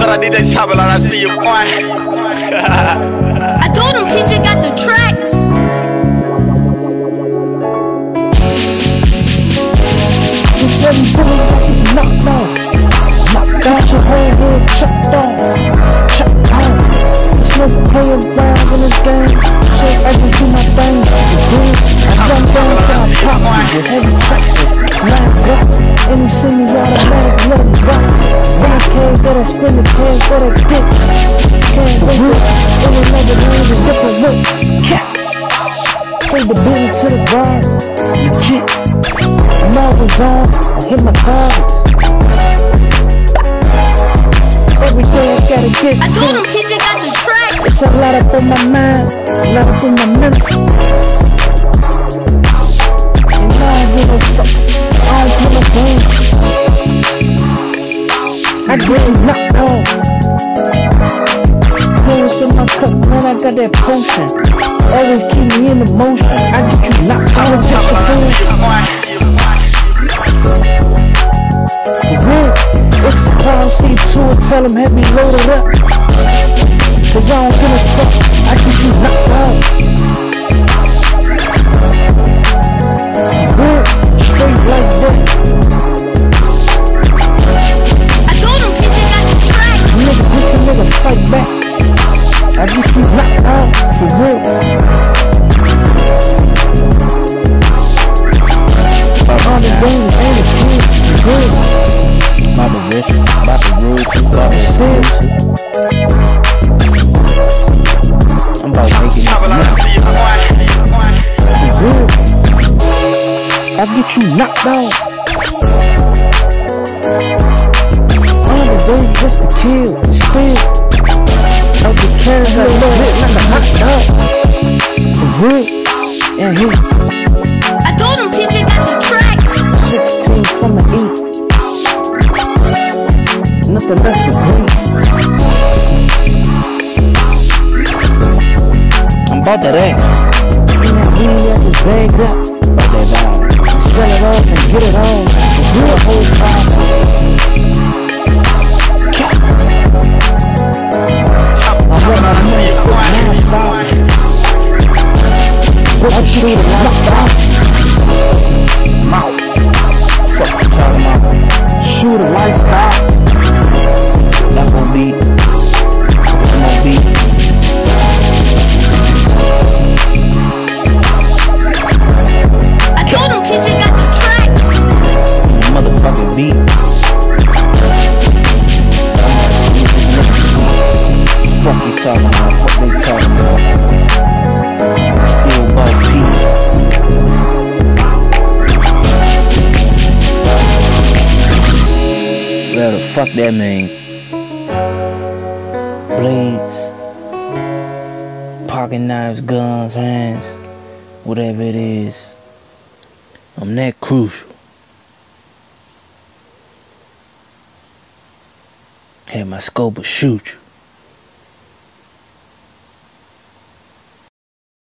Shout out DJ Chopper, I see you, boy. I told him PJ got the tracks. Just let me do it like it's knocked off. Knocked out your whole head, chopped off. Chopped off. There's no playing around in this game, so I can do my thing. It's good. I run down till I pop with heavy tractors, 9 blocks. Any semi-automatic, let them rock. When I came, gotta spin the can, gotta get. Can't wait it. It will never lose a different look. Cat. Play the business to the ground. Legit. I'm always on. I hit my targets. Every day I gotta get. I told him PJ got the tracks. It's a lot up on my mind, a lot up on my mental. And I don't give a fuck. I don't give a damn. I get knocked off. Clothes in my cup, man, I got that potion. Always keep me in the motion. I get you knocked off, just the fool. For real, if it's a car, see to it, tell him have me loaded up. Cause I don't give a fuck, I get you knocked out. For real, straight like that. I told him PJ got the tracks. Nigga, you can nigga fight back. I get you knocked out, for real. All the games ain't a kid, for real. Bobby Richards, Bobby Rude, Bobby Sid. I'm about making this money. For real. I get you knocked out. All the days just to kill, still. Out the carrots I love it like a hot dog. For real. And he I told him PJ got the tracks. 16 from the 8. Nothing left to breathe. I'm about that ass. And that weed ass is bagged up. About that vibe. Sell it off and get it on. For real, whole time. I let my money sit non-stop. But I shoot it non-stop. Mouth. Fuck you talking about? Shoot it lifestyle. That's on beat. I'm on beat. I told him PJ got the tracks. Motherfucking beat. Fuck you talking about? Fuck they talking about? Still about peace. Well, the fuck that mean? Blades, pocket knives, guns, hands, whatever it is. I'm that crucial. Had my scope will shoot you.